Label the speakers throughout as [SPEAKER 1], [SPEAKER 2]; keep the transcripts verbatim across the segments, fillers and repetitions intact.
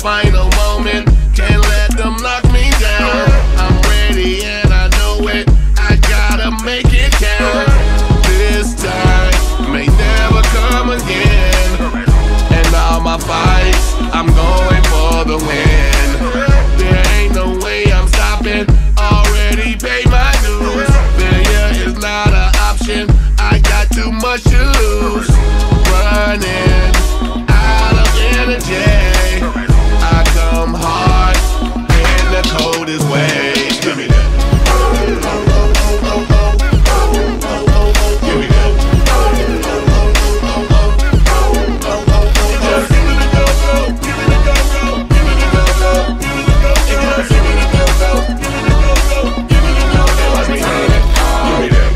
[SPEAKER 1] final moment. Can't let them knock me down. I'm ready and I know it. I gotta make it count. This time may never come again. And all my fights, I'm going for the win. There ain't no way I'm stopping. Already paid my dues. Failure is not an option. I got too much to lose. Running out of energy. I come hard in the coldest way. Give me that. Give me that. Just give me the go-go. Give me the go-go. Give me the go-go. Give me the go-go. Give me the go-go. Give me the go-go. Give me the go-go. Watch me turn it. Give me that.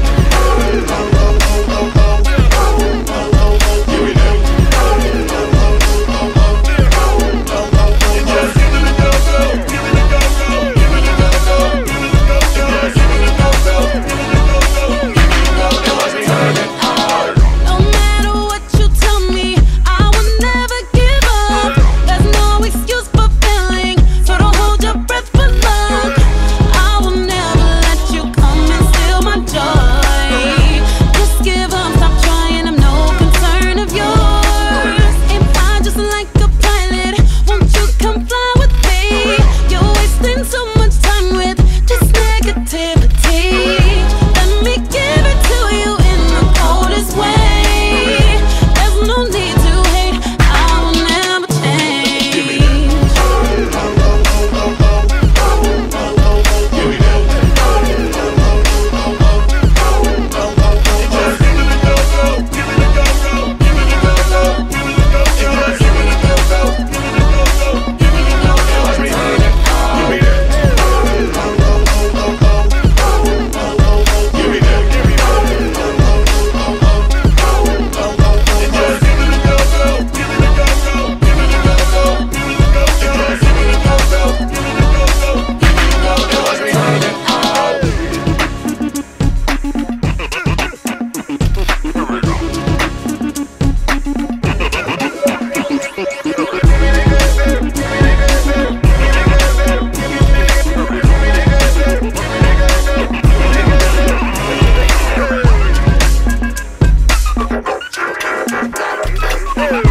[SPEAKER 2] Yeah.